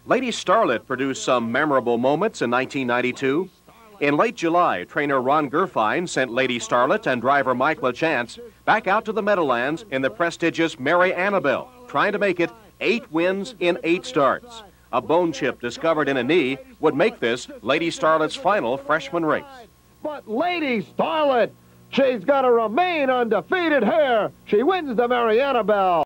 Lady Starlet produced some memorable moments in 1992. In late July, trainer Ron Gerfine sent Lady Starlet and driver Mike Lachance back out to the Meadowlands in the prestigious Merrie Annabelle, trying to make it 8 wins in 8 starts. A bone chip discovered in a knee would make this Lady Starlet's final freshman race. But Lady Starlet, she's got to remain undefeated here. She wins the Merrie Annabelle.